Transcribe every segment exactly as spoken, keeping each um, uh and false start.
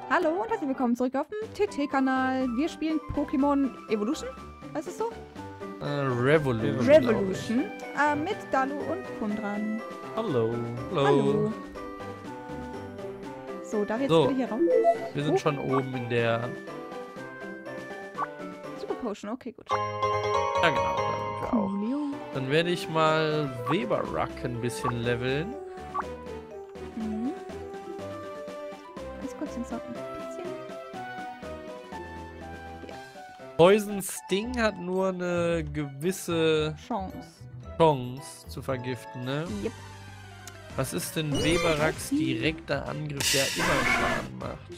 Hallo und herzlich willkommen zurück auf dem T T-Kanal. Wir spielen Pokémon Evolution. Heißt es so? Äh, Revolution. Revolution. Äh, mit Dalu und Kundran. Hallo. Hallo. Hallo. So, darf ich jetzt So, wieder hier raus? Wir sind Oh. schon oben in der... Super Potion, okay, gut. Ja genau, da sind wir auch. Coolio. Dann werde ich mal Weberruck ein bisschen leveln. Mhm. Ganz kurz den Sound ein bisschen. Poison Sting hat nur eine gewisse Chance. Chance zu vergiften, ne? Yep. Was ist denn Weberrucks direkter Angriff, der immer Schaden macht?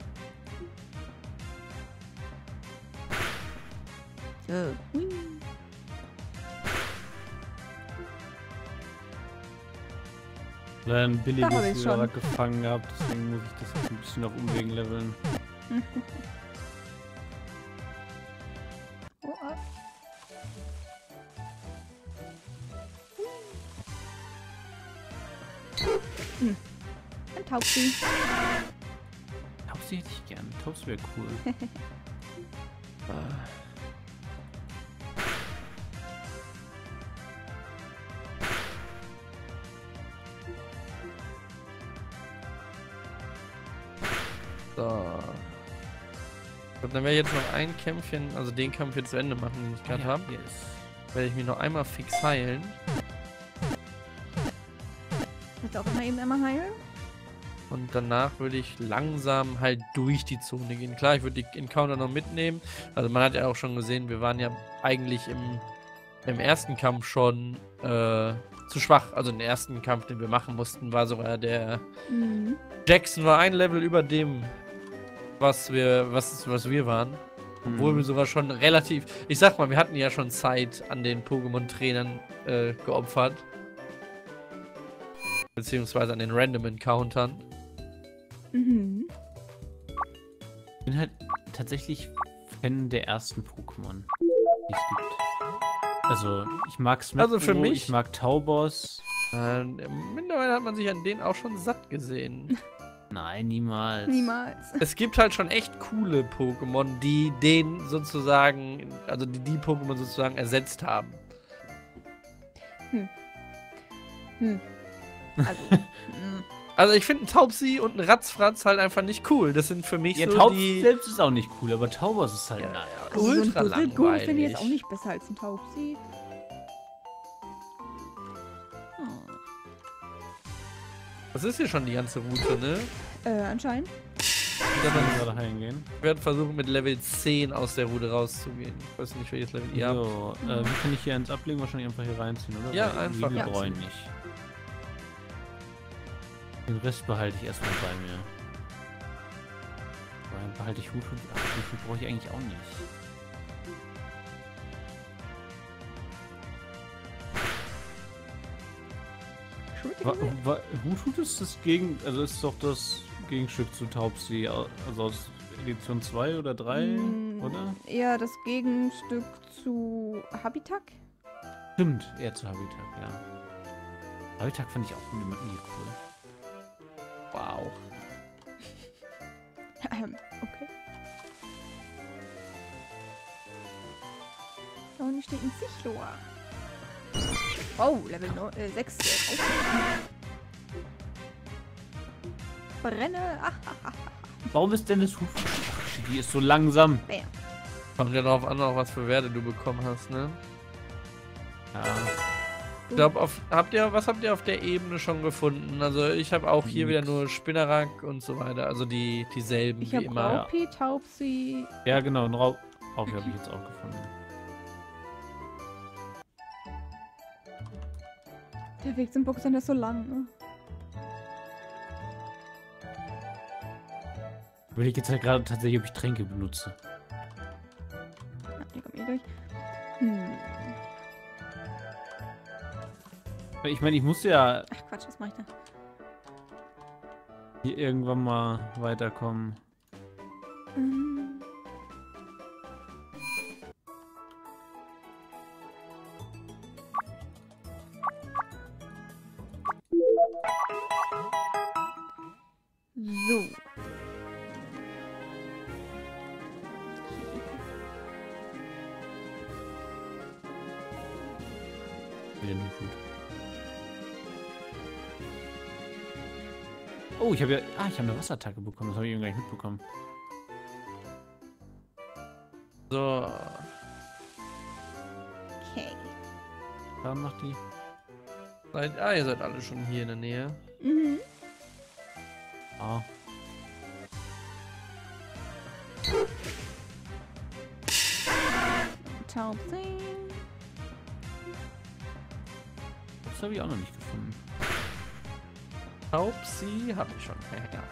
So. Hui. Leider ein Da hab billiges ich's schon. Weberruck gefangen gehabt, deswegen muss ich das jetzt ein bisschen auf Umwegen leveln. Oh, ah. Hm. Ein Taubsi. Taubsi hätte ich gern. Taubsi wäre cool. So. Gut, dann werde ich jetzt noch ein Kämpfchen, also den Kampf jetzt zu Ende machen, den ich gerade habe. Yes. Werde ich mich noch einmal fix heilen. Willst du auch immer eben einmal heilen? Und danach würde ich langsam halt durch die Zone gehen. Klar, ich würde die Encounter noch mitnehmen. Also man hat ja auch schon gesehen, wir waren ja eigentlich im, im ersten Kampf schon äh, zu schwach. Also den ersten Kampf, den wir machen mussten, war sogar der Mhm. Jackson war ein Level über dem, was wir, was, was wir waren. Obwohl Mhm. wir sogar schon relativ... Ich sag mal, wir hatten ja schon Zeit an den Pokémon-Trainern äh, geopfert. Beziehungsweise an den Random-Encountern. Mhm. Ich bin halt tatsächlich Fan der ersten Pokémon, die es gibt. Also, ich mag Smetbo, Also für mich- ich mag Taubos. Äh, mittlerweile hat man sich an denen auch schon satt gesehen. Nein, niemals. Niemals. Es gibt halt schon echt coole Pokémon, die den sozusagen, also die die Pokémon sozusagen ersetzt haben. Hm. Also. hm. Also ich finde ein Taubsi und ein Ratzfratz halt einfach nicht cool. Das sind für mich Ja, so Taubos die... selbst ist auch nicht cool, aber Taubos ist halt, Ja. naja. Also so ein Ultra Puzzle-Gun finde ich langweilig. jetzt auch nicht besser als ein Taubsi. Oh. Das ist hier schon die ganze Route, ne? Äh, anscheinend. Ich kann gerade heilen gehen. Ich werde versuchen mit Level zehn aus der Route rauszugehen. Ich weiß nicht, welches Level ihr habt. So, äh, wie kann ich hier eins ablegen? Wahrscheinlich einfach hier reinziehen, oder? Ja, Weil einfach Wir Ja. bereuen nicht. Den Rest behalte ich erstmal bei mir. Dann behalte ich Hut und... Ach, Hut brauche ich eigentlich auch nicht. Wa wa Hut ist das Gegen... Also ist doch das Gegenstück zu Taubsi. Also aus Edition zwei oder drei, Mm, oder? Eher das Gegenstück zu Habitak. Stimmt, eher zu Habitak, ja. Habitak fand ich auch nie cool. Wow. Ähm, okay. Da unten steht ein Sichloa. Oh, Level sechs. Brenne. Ach, Warum ist denn das Hut... Die ist so langsam. bam. Kommt ja darauf an, auch was für Werte du bekommen hast, ne? Ja. Ich glaube, auf habt ihr, was habt ihr auf der Ebene schon gefunden? Also ich habe auch hier Nix. wieder nur Spinnerack und so weiter. Also die dieselben Ich wie habe immer. Raupi, Taubsi. Ja, genau, ein Raub. Auch habe ich jetzt auch gefunden. Der Weg zum Boxern ist so lang. Ne? Will ich jetzt halt gerade tatsächlich, ob ich Tränke benutze. Ja, die kommen eh durch. Hm. Ich meine, ich muss ja Ach Quatsch, was mache ich da? hier irgendwann mal weiterkommen. Ähm. So. den Hut. Oh, ich habe ja... Ah, ich habe eine Wasserattacke bekommen. Das habe ich eben gar nicht mitbekommen. So. Okay. Dann macht die... Seid, ah, ihr seid alle schon hier in der Nähe. Mhm. Ah. Taubsi. Das habe ich auch noch nicht gefunden. Taubsi habe ich schon. Ja.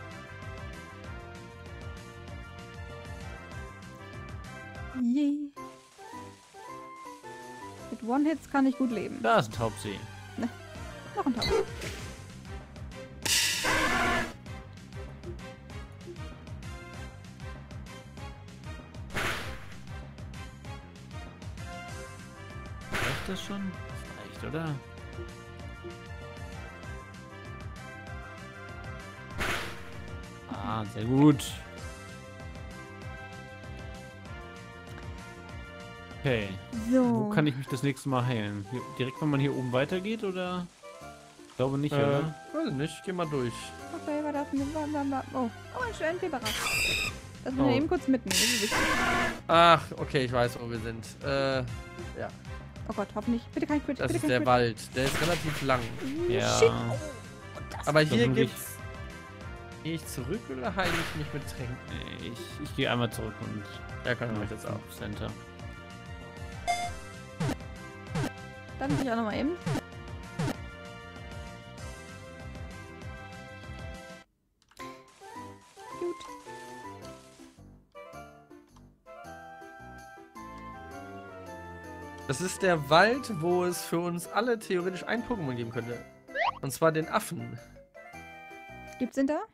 Yeah. Mit One-Hits kann ich gut leben. Da ist ein Taubsee. Noch ein Taubsi. Reicht das schon? Das reicht, oder? Ah, sehr gut. Okay. So. Wo kann ich mich das nächste Mal heilen? Hier, direkt, wenn man hier oben weitergeht, oder? Ich glaube nicht, Äh, oder? weiß nicht, geh mal durch. Okay, war das ein... Oh, oh, ein schöner Fieberrad. Das muss Oh. ich eben kurz mitnehmen. Das ist wichtig. Ach, okay, ich weiß, wo wir sind. Äh, ja. Oh Gott, hoffentlich. Bitte kein Crit. Das Bitte ist kein der Crit. Wald. Der ist relativ lang. Ja. Shit. Oh, das Aber hier Versuch ich- gibt's... Gehe ich zurück oder heile ich mich mit Tränken? Nee, ich, ich gehe einmal zurück und... Ja, kann ich jetzt auch. Center. Dann muss ich auch nochmal eben. Gut. Das ist der Wald, wo es für uns alle theoretisch ein Pokémon geben könnte. Und zwar den Affen. Gibt's den da?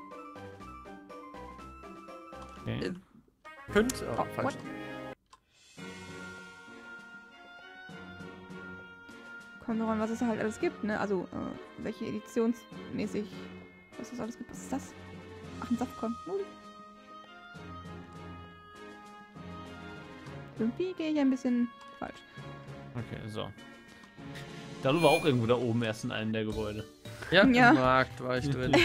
Okay. Könnte... Oh, Oh, falsch. what? Kommt noch an, was es halt alles gibt, ne? Also, äh, welche editionsmäßig, was es alles gibt. Was ist das? Ach, ein Saftkorn. Nudi. Irgendwie gehe ich ein bisschen falsch. Okay, so. Da war auch irgendwo da oben erst in einem der Gebäude. Ja, Ja. im Markt war ich drin.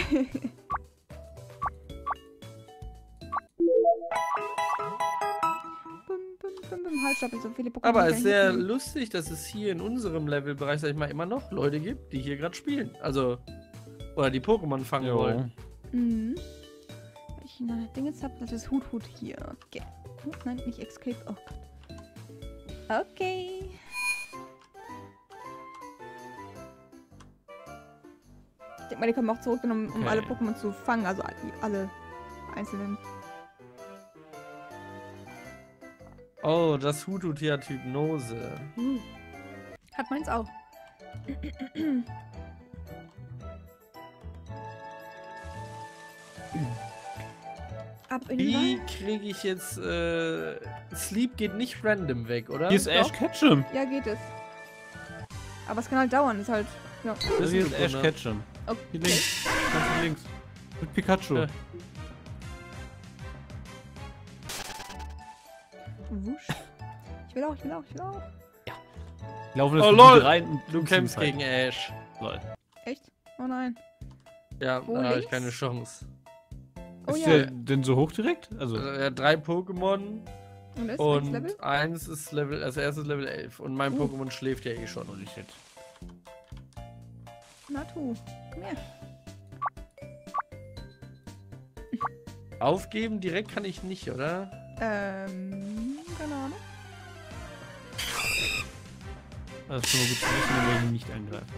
Bum, bum, bum, bum. Halt, stopp, so viele Pokémon. Aber kann es ist ich sehr mitnehmen. lustig, dass es hier in unserem Levelbereich, sag ich mal, immer noch Leute gibt, die hier gerade spielen. Also, oder die Pokémon fangen Jo. wollen. Mhm. Weil ich noch Dinge jetzt habe, das ist Hut Hut hier. Okay. Oh, nein, nicht Escape. Oh Gott. Okay. Ich denke mal, die kommen auch zurück, um, um Okay. alle Pokémon zu fangen. Also all- alle einzelnen. Oh, das Hutut-Tier hat Hypnose. Hm. Hat meins auch. Ab in den Wie Wald. kriege ich jetzt, äh, Sleep geht nicht random weg, oder? Hier ist Ash Doch? Ketchum. Ja, geht es. Aber es kann halt dauern. Ist halt. Ja. Das ist hier ein ist Ash Sekunde. Ketchum. Okay. Hier links. Ganz hier links. Mit Pikachu. Ja. Wusch. Ich will auch, ich will auch, ich will auch. Laufen Oh, das lol. rein. und- Du und kämpfst zum gegen Ash. Lol. Echt? Oh nein. Ja, Wo da habe ich links? keine Chance. Oh ist ja. der denn so hoch direkt? Also, Also, er hat drei Pokémon Und ist und Level? eins ist Level, also erstes Level elf. Und mein Uh. Pokémon schläft ja eh schon. holy shit. Natu. Komm her. Aufgeben direkt kann ich nicht, oder? Ähm, keine Ahnung. Das ist schon mal gut zu wissen, wenn wir ihn nicht angreifen.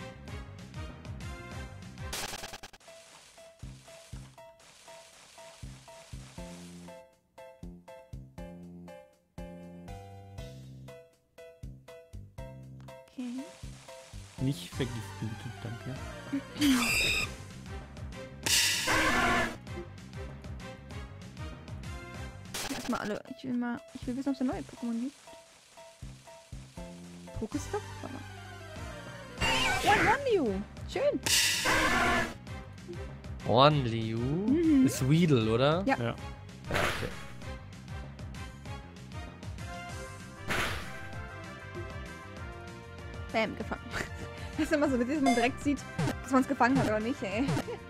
Okay. Nicht vergiften, bitte, danke. Erstmal alle. Ich will mal. Ich will wissen, ob es da neue Pokémon gibt. Pokestop? Warte mal. One Rundew! Schön! Hornliu Mhm. ist Weedle, oder? Ja. Ja. Ja, okay. Bam, gefangen. Das ist immer so, dass man direkt sieht, dass man es gefangen hat oder nicht, ey.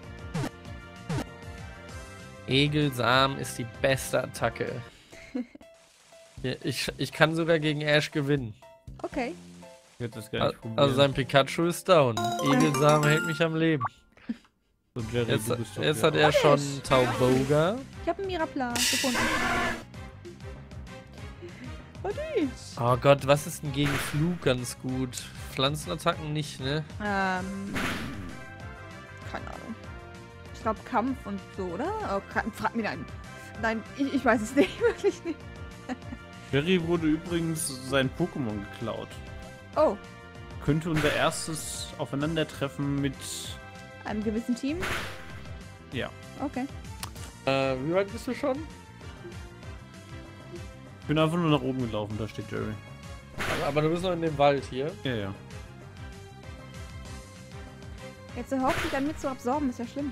Egelsamen ist die beste Attacke. Ja, ich, ich kann sogar gegen Ash gewinnen. Okay. Ich hätte das gar nicht probieren. Also sein Pikachu ist down. Egelsamen hält mich am Leben. So, Jerry, Jetzt, du bist doch jetzt ja. hat er schon Tauboga. Ich habe einen Mirapla gefunden. Was? Oh Gott, was ist denn gegen Flug ganz gut? Pflanzenattacken nicht, ne? Ähm. Keine Ahnung. Ich glaube Kampf und so, oder? Oh, Ka- frag mich nein. Nein, ich, ich weiß es nicht, wirklich nicht. Jerry wurde übrigens sein Pokémon geklaut. Oh, Könnte unser erstes Aufeinandertreffen mit... einem gewissen Team? Ja. Okay. Äh, wie weit bist du schon? Ich bin einfach nur nach oben gelaufen, da steht Jerry. Aber, aber du bist noch in dem Wald hier. Ja, ja. Jetzt erhofft sich an mir zu absorben, ist ja schlimm.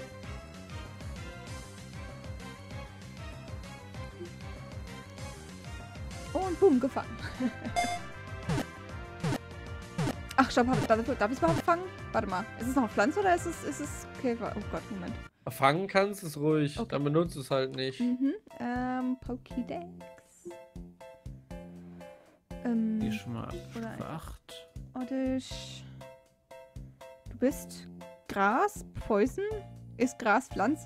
Und boom, gefangen. Ach, stopp, hab, darf, darf ich es überhaupt fangen? Warte mal, ist es noch eine Pflanze oder ist es, ist es Käfer? Oh Gott, Moment. Fangen kannst, ist ruhig. Okay. Dann benutzt es halt nicht. Mhm, ähm, Pokédex. Ähm, Hier schon mal Oder Stufe acht. Oddish. Du bist Gras, Poison? Ist Gras Pflanze?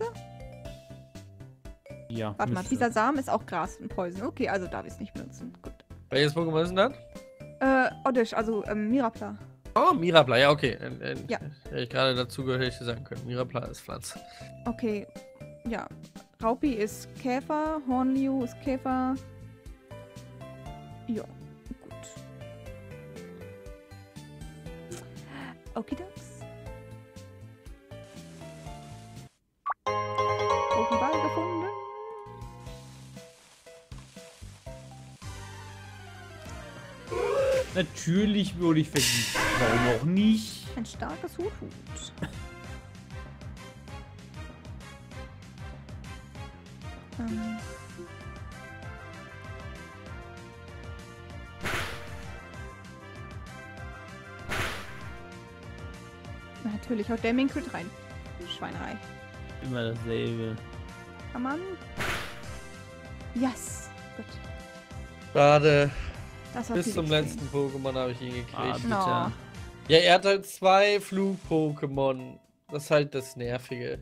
Ja. Warte mal, müsste. dieser Samen ist auch Gras und Poison. Okay, also darf ich es nicht benutzen. Gut. Welches Pokémon ist denn das? Äh, Oddish, also ähm, Mirapla. Oh, Mirapla, ja, okay. Äh, äh, Ja. Hätte ich gerade dazu gehört, hätte ich sagen können. Mirapla ist Pflanze. Okay, ja. Raupi ist Käfer, Hornliu ist Käfer. Ja, gut. Okidoks. Pokéball gefunden. Natürlich wurde ich vergiftet. Warum auch nicht? Ein starkes Huthut. ähm. Natürlich haut der mir einen Crit rein. Schweinerei. Immer dasselbe. Kann man? Yes. Gut. Gerade Das war bis viel zum extrem. letzten Pokémon habe ich ihn gekriegt. Ah, bitte. No. Ja, er hat halt zwei Flug-Pokémon. Das ist halt das Nervige.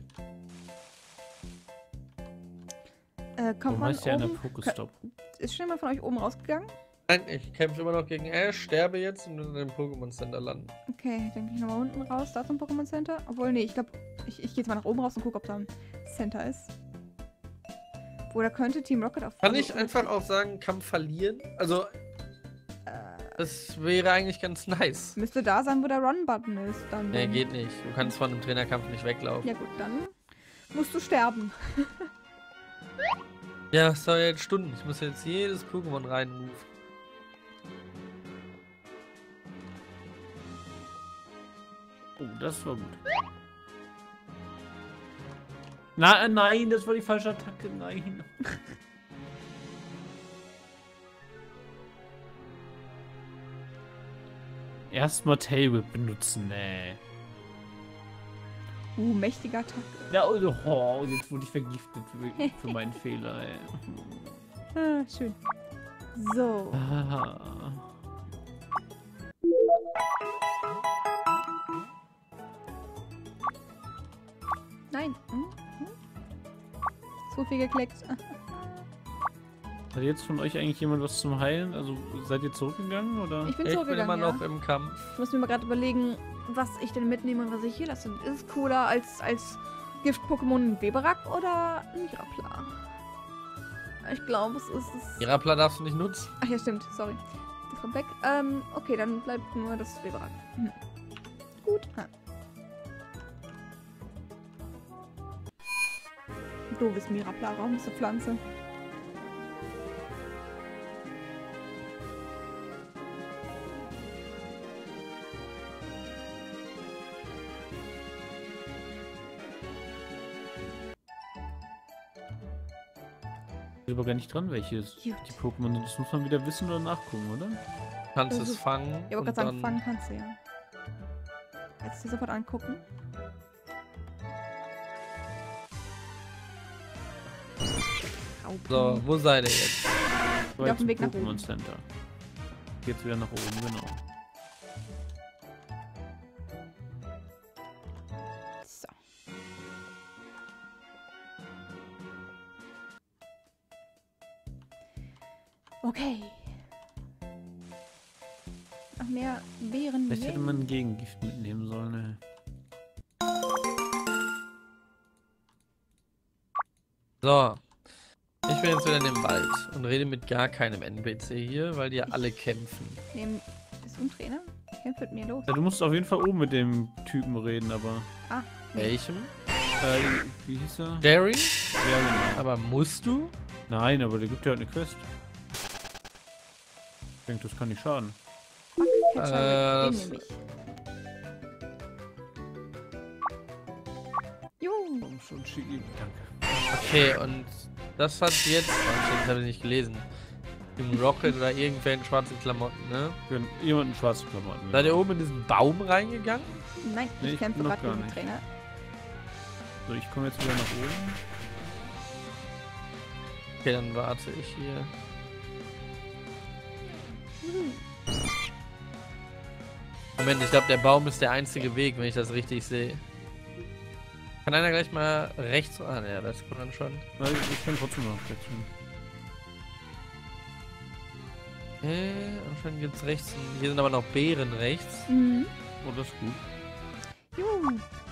Äh, kommt Warum man heißt der eine oben? Pokestop? Ist schon jemand von euch oben rausgegangen? Nein, ich kämpfe immer noch gegen Ash, sterbe jetzt und in dem Pokémon Center landen. Okay, dann gehe ich nochmal unten raus. Da ist ein Pokémon Center. Obwohl, nee, ich glaube, ich, ich gehe jetzt mal nach oben raus und gucke, ob da ein Center ist. Oder könnte Team Rocket auf... Kann also- ich einfach auch sagen, Kampf verlieren? Also, Äh, das wäre eigentlich ganz nice. müsste da sein, wo der Run-Button ist. Dann Nee, dann- geht nicht. Du kannst von einem Trainerkampf nicht weglaufen. Ja gut, dann musst du sterben. Ja, es dauert jetzt Stunden. Ich muss jetzt jedes Pokémon reinrufen. Oh, das war gut. Na, nein, das war die falsche Attacke. Nein. Erstmal Tail Whip benutzen, nee. Uh, mächtiger Attacke. Ja, oh, oh, jetzt wurde ich vergiftet für, für meinen Fehler, ey. Ah, schön. So. Ah. Nein. Hm? Hm? So viel geklickt. Hat jetzt von euch eigentlich jemand was zum Heilen? Also seid ihr zurückgegangen oder? Ich bin Ich bin zurückgegangen, immer ja. noch im Kampf. Ich muss mir mal gerade überlegen, was ich denn mitnehme und was ich hier lasse. Ist es cooler als, als Gift-Pokémon ein Weberak oder ein Mirapla? Ich glaube, es ist es. Mirapla darfst du nicht nutzen. Ach ja, stimmt. Sorry. Das kommt weg. Ähm, okay, dann bleibt nur das Weberak. Hm. Gut. Ha. Doofes Mirapla, warum ist eine Pflanze? Ich bin aber gar nicht dran, welches Gut. die Pokémon sind. Das muss man wieder wissen oder nachgucken, oder? Kannst Also, es fangen. Ja, aber und gerade sagen, dann- fangen kannst du ja. Jetzt dir sofort angucken. So, wo seid ihr jetzt? So, Wieder auf dem jetzt Weg nach Pokémon oben. Center. Jetzt wieder nach oben, genau. So. Okay. Noch mehr Beeren. Vielleicht hätte Yay. man ein Gegengift mitnehmen sollen. Ne? So. Ich bin jetzt wieder in dem Wald und rede mit gar keinem N P C hier, weil die ja alle kämpfen. Nehmen. Bist du ein Trainer? Kämpft mit mir los. Ja, du musst auf jeden Fall oben mit dem Typen reden, aber. Ah. Nee. Welchem? Äh, wie hieß er? Jerry? Ja, genau. Aber musst du? Nein, aber der gibt ja halt eine Quest. Ich denke, das kann nicht schaden. Fuck, Äh, Ketchup, den das- nehme ich. Jo. Komm schon, Shigi. Danke. Okay, und das hat jetzt, oh, das habe ich nicht gelesen, im Rocket oder irgendwer in schwarzen Klamotten, ne? Für jemanden schwarze Klamotten. Seid ihr oben in diesen Baum reingegangen? Nein, Nee, ich ich kämpfe noch gerade gar gegen den nicht. Trainer. So, ich komme jetzt wieder nach oben. Okay, dann warte ich hier. Moment, ich glaube, der Baum ist der einzige Weg, wenn ich das richtig sehe. Kann einer gleich mal rechts... Ah, ne, das kommt dann schon. Weil ich kann trotzdem noch rechts hin. Äh, anscheinend gibt's rechts... ein- Hier sind aber noch Beeren rechts. Mhm. Oh, das ist gut. Jo.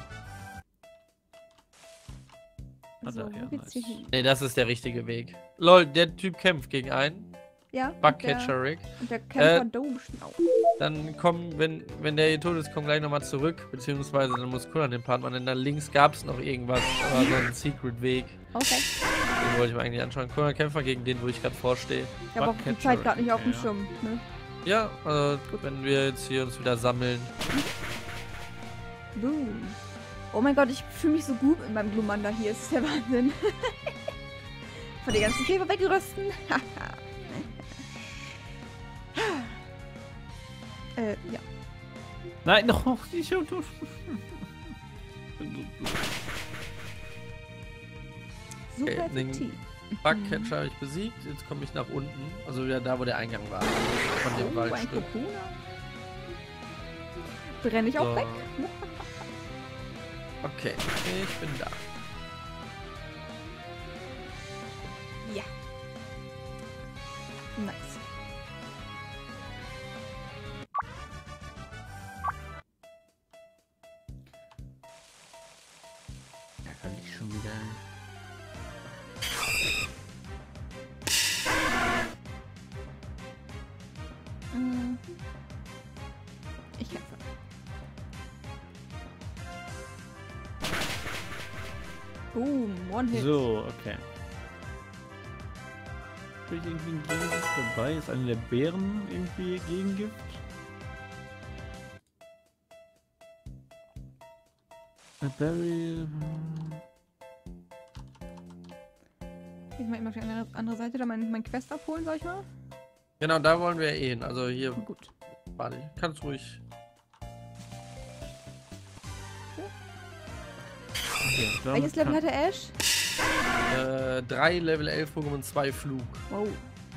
Ah, So, da, wo ja, geht's hier nice. hin? Ne, das ist der richtige Weg. Lol, der Typ kämpft gegen einen. Ja, und Bugcatcher der, Rick. und der Kämpfer Äh, da oben bestimmt auch. Dann kommen, wenn, wenn der hier tot ist, komm gleich nochmal zurück. Beziehungsweise dann muss Kulan den Part machen, denn da links gab es noch irgendwas. Aber so einen Secret-Weg. Okay. Den wollte ich mir eigentlich anschauen. Kulan Kämpfer gegen den, wo ich gerade vorstehe. Ich habe auch die Bugcatcher Zeit gerade nicht auf dem ja. Schirm. Ne? Ja, also wenn wir jetzt hier uns wieder sammeln. Boom. Oh mein Gott, ich fühle mich so gut in meinem Glumanda hier. Das ist der Wahnsinn. Von den ganzen Käfer weggerösten. äh, ja. Nein, noch nicht. Ich bin so blöd. Super Okay, den- effektiv. Bugcatcher habe ich besiegt. Jetzt komme ich nach unten. Also wieder da, wo der Eingang war. Von dem Oh, ein Waldstück. Kokuna. Brenne ich auch So. weg? Okay, ich bin da. Ja. Nice. Da kann ich schon wieder. Mhm. Ich kämpfe. Boom, one hit. So, okay. Habe ich irgendwie ein Gegengift dabei? Ist einer der Bären irgendwie Gegengift? A Berry. Ich mal eben auf die andere, andere Seite da mein, mein Quest abholen, soll ich mal? Genau, da wollen wir eh hin. Also hier, Gut. warte, kannst ruhig. Okay, damit Welches Level kann- hat der Ash? Äh, drei Level elf Pokémon, zwei Flug. Wow.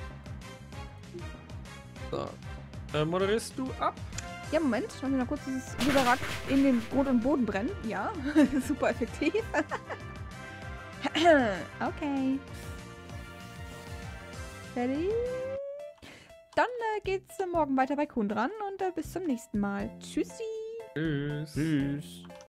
So. Äh, moderierst du ab? Ja, Moment. Lass mich noch kurz dieses Biberach in den Grund und Boden brennen. Ja, super effektiv. Okay. Fertig. Dann äh, geht's äh, morgen weiter bei Kundran und äh, bis zum nächsten Mal. Tschüssi. Tschüss. Tschüss.